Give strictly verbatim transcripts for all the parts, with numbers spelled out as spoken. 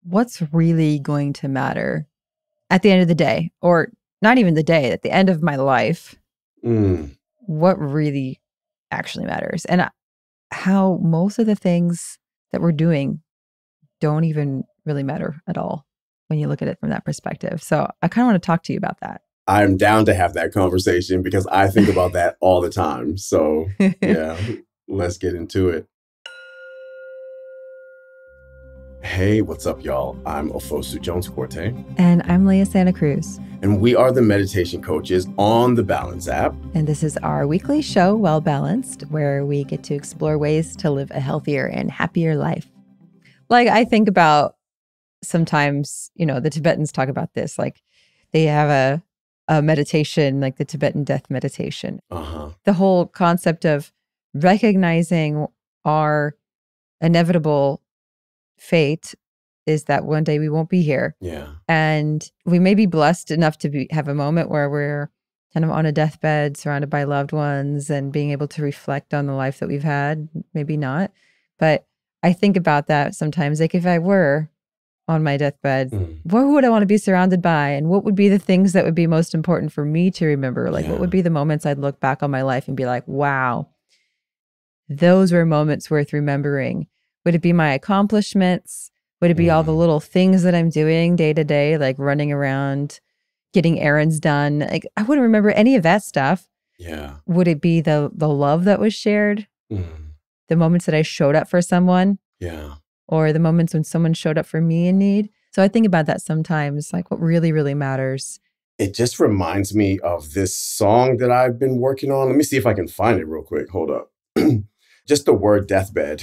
what's really going to matter at the end of the day, or not even the day, at the end of my life, Mm. what really actually matters. And how most of the things that we're doing don't even really matter at all when you look at it from that perspective. So I kind of want to talk to you about that. I'm down to have that conversation because I think about that all the time. So yeah, let's get into it. Hey, what's up, y'all? I'm Ofosu Jones-Quartey. And I'm Leah Santa Cruz. And we are the meditation coaches on the Balance app. And this is our weekly show, Well Balanced, where we get to explore ways to live a healthier and happier life. Like, I think about sometimes, you know, the Tibetans talk about this, like they have a, a meditation, like the Tibetan death meditation. Uh-huh. The whole concept of recognizing our inevitable fate is that one day we won't be here. Yeah. And we may be blessed enough to be, have a moment where we're kind of on a deathbed, surrounded by loved ones and being able to reflect on the life that we've had. Maybe not. But I think about that sometimes. Like if I were on my deathbed, mm. what would I want to be surrounded by? And what would be the things that would be most important for me to remember? Like yeah. what would be the moments I'd look back on my life and be like, wow, those were moments worth remembering. Would it be my accomplishments? Would it be mm. all the little things that I'm doing day to day, like running around, getting errands done? Like I wouldn't remember any of that stuff. Yeah. Would it be the the love that was shared? Mm. The moments that I showed up for someone? Yeah. Or the moments when someone showed up for me in need? So I think about that sometimes, like what really, really matters. It just reminds me of this song that I've been working on. Let me see if I can find it real quick. Hold up. Just the word deathbed.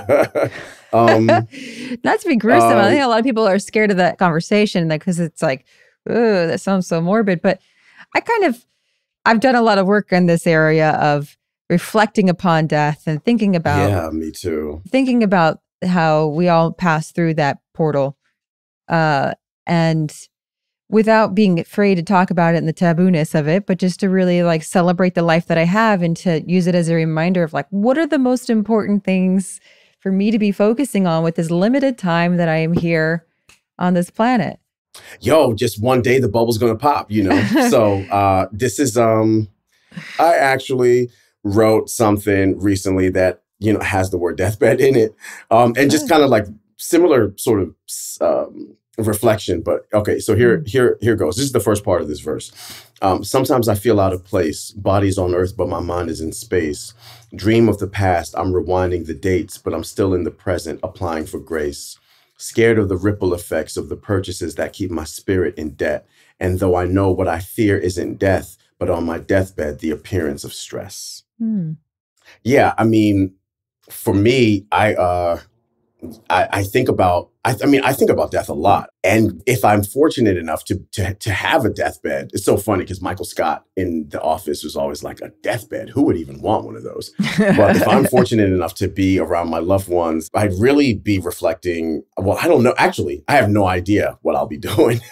um, Not to be gruesome. Um, I think a lot of people are scared of that conversation because it's like, oh, that sounds so morbid. But I kind of, I've done a lot of work in this area of reflecting upon death and thinking about. Yeah, me too. Thinking about how we all pass through that portal. Uh, and without being afraid to talk about it and the tabooness of it, but just to really like celebrate the life that I have and to use it as a reminder of like, what are the most important things for me to be focusing on with this limited time that I am here on this planet? Yo, just one day the bubble's going to pop, you know? So uh, this is, um, I actually wrote something recently that, you know, has the word deathbed in it. Um, and just kind of like similar sort of, um, reflection, but okay, so here, here, here goes. This is the first part of this verse. Um, Sometimes I feel out of place, body's on earth, but my mind is in space. Dream of the past, I'm rewinding the dates, but I'm still in the present, applying for grace. Scared of the ripple effects of the purchases that keep my spirit in debt. And though I know what I fear isn't death, but on my deathbed, the appearance of stress. Mm. Yeah, I mean, for me, I, uh, I, I think about, I, I mean, I think about death a lot. And if I'm fortunate enough to to, to have a deathbed, it's so funny because Michael Scott in The Office was always like, a deathbed? Who would even want one of those? But if I'm fortunate enough to be around my loved ones, I'd really be reflecting. Well, I don't know. Actually, I have no idea what I'll be doing.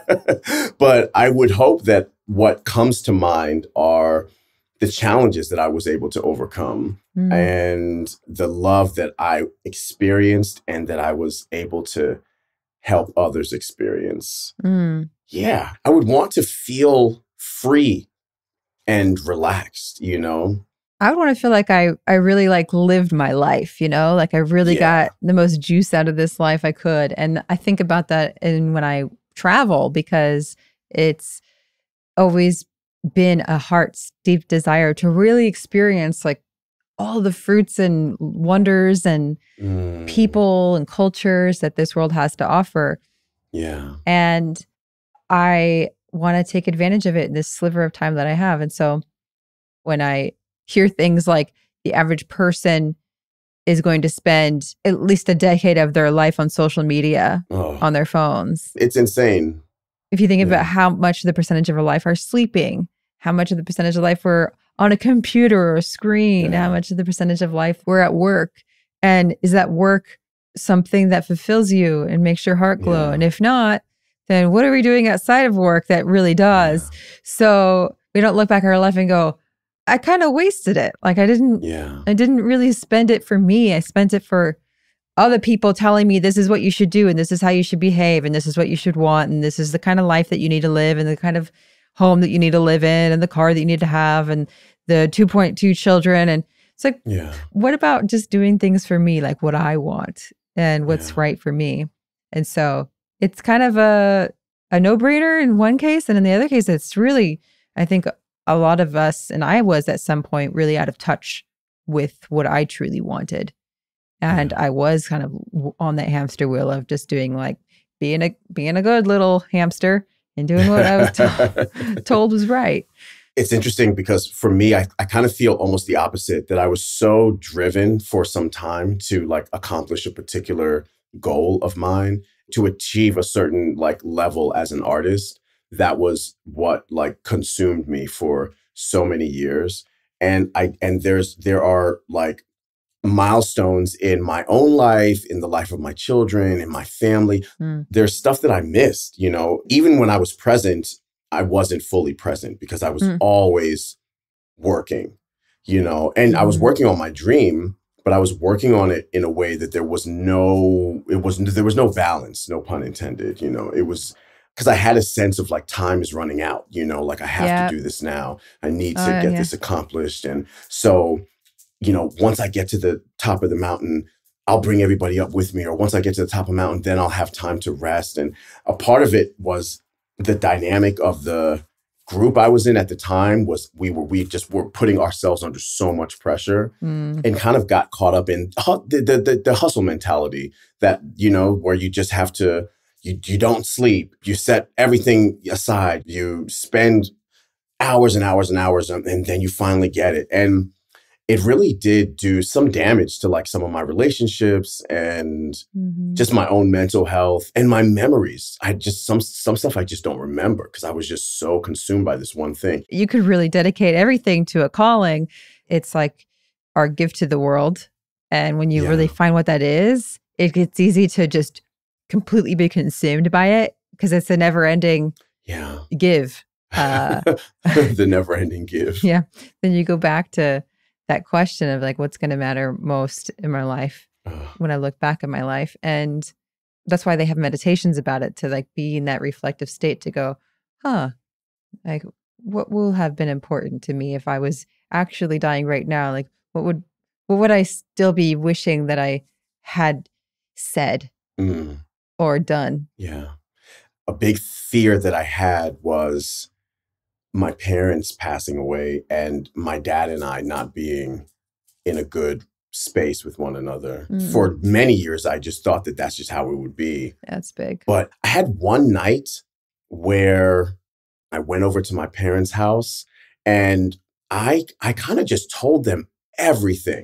But I would hope that what comes to mind are the challenges that I was able to overcome mm. and the love that I experienced and that I was able to help others experience. Mm. Yeah, I would want to feel free and relaxed, you know? I would want to feel like I, I really like lived my life, you know, like I really yeah. got the most juice out of this life I could. And I think about that in when I travel because it's always been a heart's deep desire to really experience like all the fruits and wonders and mm. people and cultures that this world has to offer. Yeah. And I want to take advantage of it in this sliver of time that I have. And so when I hear things like the average person is going to spend at least a decade of their life on social media, oh. on their phones. It's insane. If you think yeah. about how much of the percentage of our life are sleeping, how much of the percentage of life we're on a computer or a screen, yeah. how much of the percentage of life we're at work. And is that work something that fulfills you and makes your heart glow? Yeah. And if not, then what are we doing outside of work that really does? Yeah. So we don't look back at our life and go, I kind of wasted it. Like I didn't, yeah. I didn't really spend it for me. I spent it for other people telling me this is what you should do and this is how you should behave and this is what you should want and this is the kind of life that you need to live and the kind of home that you need to live in and the car that you need to have and the two point two children. And it's like, Yeah. what about just doing things for me, like what I want and what's Yeah. right for me? And so it's kind of a a no-brainer in one case, and in the other case, it's really, I think a lot of us, and I was at some point really out of touch with what I truly wanted. And Yeah. I was kind of w- on that hamster wheel of just doing like being a being a good little hamster and doing what I was to- told was right. It's interesting because for me, I, I kind of feel almost the opposite, that I was so driven for some time to like accomplish a particular goal of mine, to achieve a certain like level as an artist. That was what like consumed me for so many years. And I and there's there are like milestones in my own life, in the life of my children, in my family. Mm. There's stuff that I missed, you know, even when I was present, I wasn't fully present because I was Mm. always working, you know, and I was Mhm. working on my dream, but I was working on it in a way that there was no, it wasn't, there was no balance, no pun intended, you know, it was because I had a sense of like time is running out, you know, like I have Yeah. to do this now. I need Oh, to yeah, get yeah. this accomplished. And so, you know, once I get to the top of the mountain, I'll bring everybody up with me. Or once I get to the top of the mountain, then I'll have time to rest. And a part of it was the dynamic of the group I was in at the time was we were, we just were putting ourselves under so much pressure Mm. and kind of got caught up in hu- the, the, the, the hustle mentality that, you know, where you just have to, you, you don't sleep, you set everything aside, you spend hours and hours and hours, and, and then you finally get it. And it really did do some damage to like some of my relationships and Mhm. just my own mental health and my memories. I just, some, some stuff I just don't remember because I was just so consumed by this one thing. You could really dedicate everything to a calling. It's like our gift to the world. And when you Yeah. really find what that is, it gets easy to just completely be consumed by it because it's a never ending Yeah. give. Uh, The never ending give. yeah. Then you go back to that question of like, what's going to matter most in my life Ugh. when I look back at my life. And that's why they have meditations about it, to like be in that reflective state to go, huh, like what will have been important to me if I was actually dying right now? Like what would, what would I still be wishing that I had said Mm, or done? yeah. A big fear that I had was my parents passing away and my dad and I not being in a good space with one another. Mm. For many years, I just thought that that's just how it would be. That's big. But I had one night where I went over to my parents' house and I I kind of just told them everything.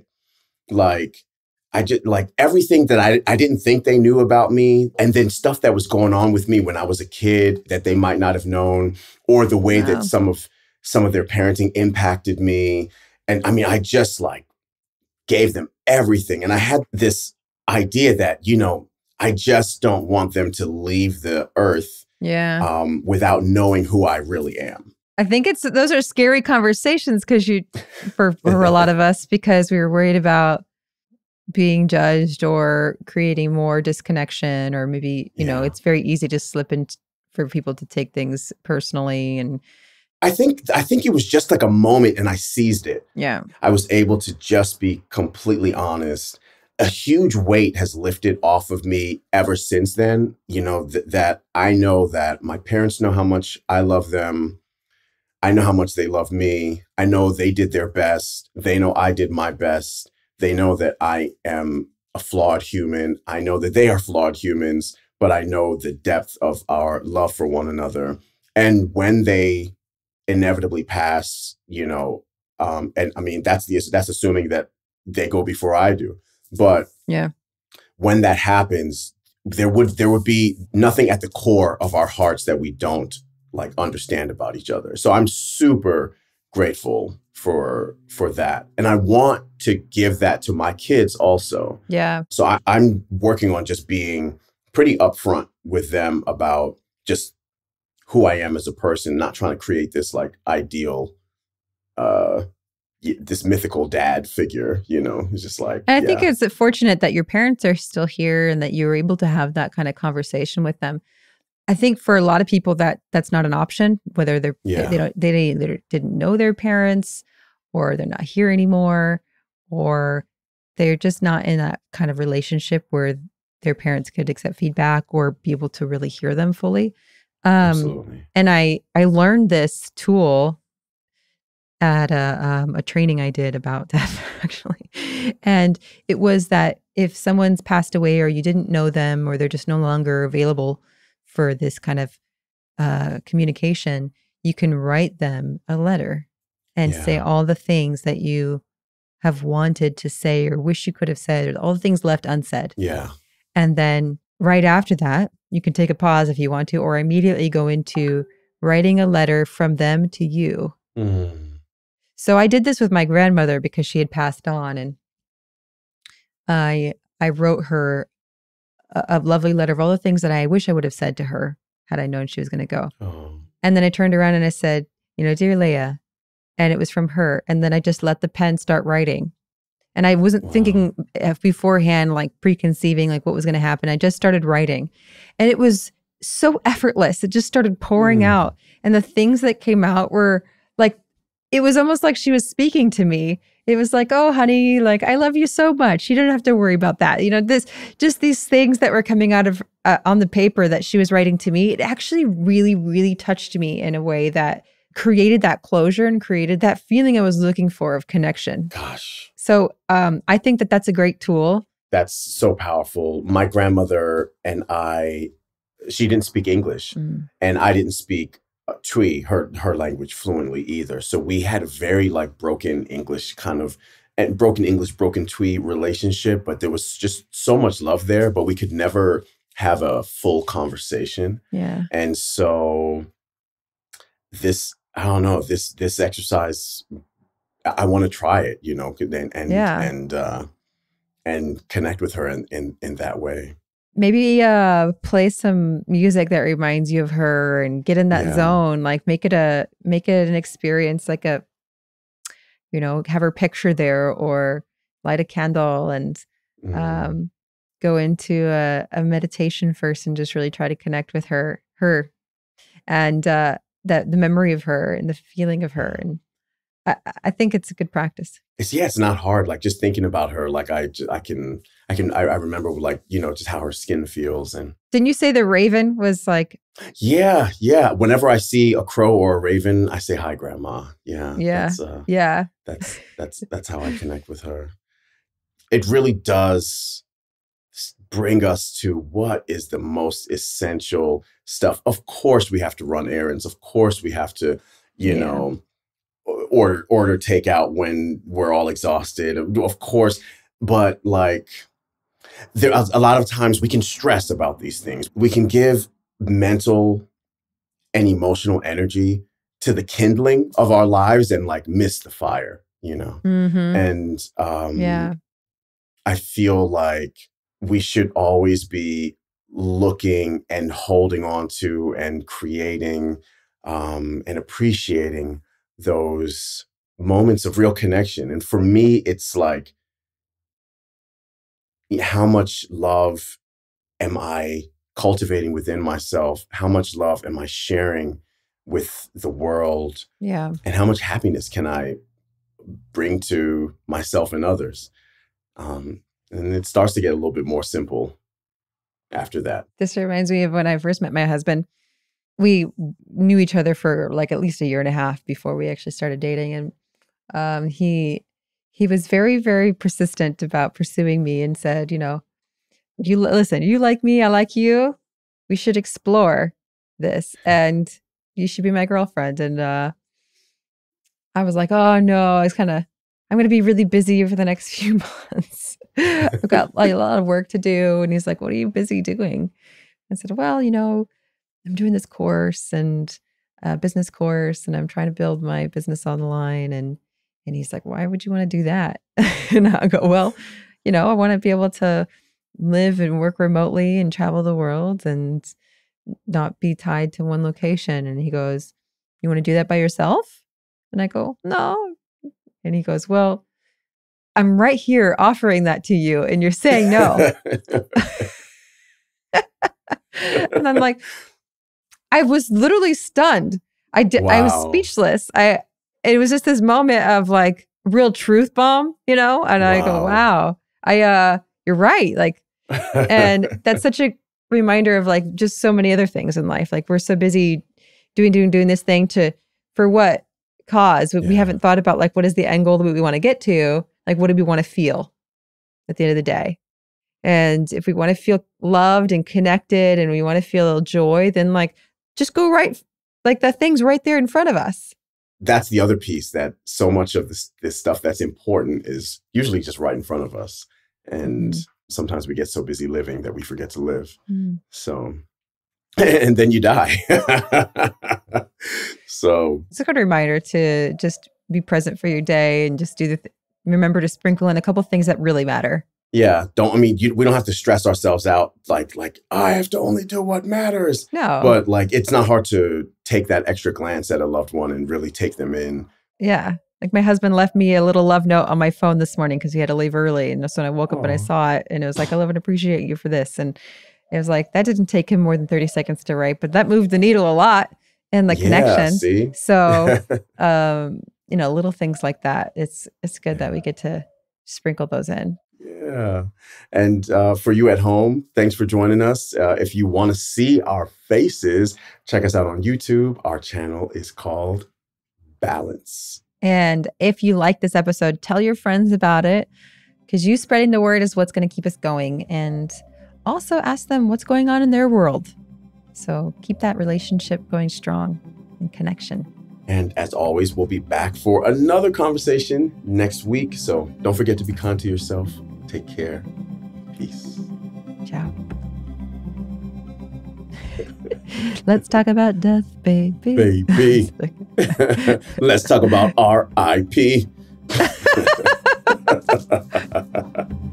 Like I just like everything that I I didn't think they knew about me, and then stuff that was going on with me when I was a kid that they might not have known, or the way Wow. that some of some of their parenting impacted me. And I mean, I just like gave them everything. And I had this idea that, you know, I just don't want them to leave the earth Yeah. um, without knowing who I really am. I think it's, those are scary conversations because you, for, for a lot of us, because we were worried about being judged or creating more disconnection, or maybe, you know, Yeah. it's very easy to slip in for people to take things personally. And I think I think it was just like a moment and I seized it. yeah, I was able to just be completely honest. A huge weight has lifted off of me ever since then. You know, th- that I know that my parents know how much I love them. I know how much they love me. I know they did their best. They know I did my best. They know that I am a flawed human. I know that they are flawed humans, but I know the depth of our love for one another. And when they inevitably pass, you know, um, and I mean, that's the, that's assuming that they go before I do. But yeah, when that happens, there would, there would be nothing at the core of our hearts that we don't like understand about each other. So I'm super grateful for, for that. And I want to give that to my kids also. yeah, So I, I'm working on just being pretty upfront with them about just who I am as a person, not trying to create this like ideal, uh, this mythical dad figure, you know, it's just like, And I yeah. think it's fortunate that your parents are still here and that you were able to have that kind of conversation with them. I think for a lot of people that that's not an option, whether they're Yeah. they don't they either didn't know their parents, or they're not here anymore, or they're just not in that kind of relationship where their parents could accept feedback or be able to really hear them fully. Um, Absolutely. and I I learned this tool at a um, a training I did about death, actually. And it was that if someone's passed away or you didn't know them or they're just no longer available for this kind of uh, communication, you can write them a letter and say Yeah. all the things that you have wanted to say or wish you could have said, or all the things left unsaid. Yeah. And then right after that, you can take a pause if you want to, or immediately go into writing a letter from them to you. Mm. So I did this with my grandmother because she had passed on, and I I wrote her a, a lovely letter of all the things that I wish I would have said to her had I known she was going to go. Oh. And then I turned around and I said, you know, dear Leah, and it was from her. And then I just let the pen start writing. And I wasn't Wow. thinking beforehand, like preconceiving like what was going to happen. I just started writing, and it was so effortless. It just started pouring Mm. out. And the things that came out were like, it was almost like she was speaking to me. It was like, oh, honey, like, I love you so much. You don't have to worry about that. You know, this, just these things that were coming out of, uh, on the paper that she was writing to me, it actually really, really touched me in a way that created that closure and created that feeling I was looking for of connection. Gosh. So um, I think that that's a great tool. That's so powerful. My grandmother and I, she didn't speak English, Mm. and I didn't speak uh, Twi, her her language, fluently either. So we had a very like broken English kind of, and broken English, broken Twi relationship. But there was just so much love there, but we could never have a full conversation. Yeah. And so this, I don't know, this this exercise, I, I want to try it, you know, and and Yeah. and uh, and connect with her in in in that way. Maybe uh, play some music that reminds you of her and get in that Yeah. zone. Like make it a make it an experience, like a, you know, have her picture there, or light a candle and Mm. um, go into a, a meditation first and just really try to connect with her, her, and uh, that the memory of her and the feeling of her. And I, I think it's a good practice. It's, yeah, it's not hard. Like just thinking about her, like I, ju- I can, I can, I, I remember like, you know, just how her skin feels. And Didn't you say the raven was like, yeah, yeah. Whenever I see a crow or a raven, I say, hi, grandma. Yeah. yeah, That's, uh, yeah, that's, that's, that's how I connect with her. It really does s- bring us to what is the most essential stuff. Of course we have to run errands. Of course we have to, you Yeah. know, order order takeout when we're all exhausted, of course. But like, there are a lot of times we can stress about these things. We can give mental and emotional energy to the kindling of our lives and like miss the fire, you know. mm-hmm. And um Yeah. I feel like we should always be looking and holding on to and creating um, and appreciating those moments of real connection. And for me, it's like, how much love am I cultivating within myself? How much love am I sharing with the world? Yeah. And how much happiness can I bring to myself and others? Um, and it starts to get a little bit more simple after that. This reminds me of when I first met my husband. We knew each other for like at least a year and a half before we actually started dating. And um, he he was very, very persistent about pursuing me and said, you know, you listen, you like me, I like you. We should explore this and you should be my girlfriend. And uh, I was like, oh no, it's kind of, I'm going to be really busy for the next few months. I've got like, a lot of work to do. And he's like, what are you busy doing? I said, well, you know, I'm doing this course and a business course, and I'm trying to build my business online. And and he's like, why would you want to do that? And I go, well, you know, I want to be able to live and work remotely and travel the world and not be tied to one location. And he goes, you want to do that by yourself? And I go, no, And he goes, well, I'm right here offering that to you and you're saying no. And I'm like, I was literally stunned. I did. Wow. I was speechless. I, it was just this moment of like real truth bomb, you know? And wow. I go, wow, I, uh, you're right. Like, and that's such a reminder of like just so many other things in life. Like we're so busy doing, doing, doing this thing to, for what cause? Yeah. We haven't thought about like, what is the end goal that we want to get to? Like, what do we want to feel at the end of the day? And if we want to feel loved and connected and we want to feel joy, then like, just go right, like that thing's right there in front of us. That's the other piece, that so much of this, this stuff that's important is usually just right in front of us. And mm. sometimes we get so busy living that we forget to live. Mm. So, and then you die. So it's a good reminder to just be present for your day and just do the, th- remember to sprinkle in a couple things that really matter. Yeah. Don't, I mean, you, we don't have to stress ourselves out like, like, I have to only do what matters. No. But like, it's not hard to take that extra glance at a loved one and really take them in. Yeah. Like my husband left me a little love note on my phone this morning because he had to leave early. And so when I woke up and I saw it and it was like, I love and appreciate you for this. And it was like, that didn't take him more than thirty seconds to write, but that moved the needle a lot in the yeah, connection. See? So, um, you know, little things like that. It's, it's good yeah. that we get to sprinkle those in. Yeah. And uh, for you at home, thanks for joining us. Uh, if you want to see our faces, check us out on YouTube. Our channel is called Balance. And if you like this episode, tell your friends about it, because you spreading the word is what's going to keep us going. And also ask them what's going on in their world. So keep that relationship going strong and connection. And as always, we'll be back for another conversation next week. So don't forget to be kind to yourself. Take care. Peace. Ciao. Let's talk about death, baby. Baby. Let's talk about R I P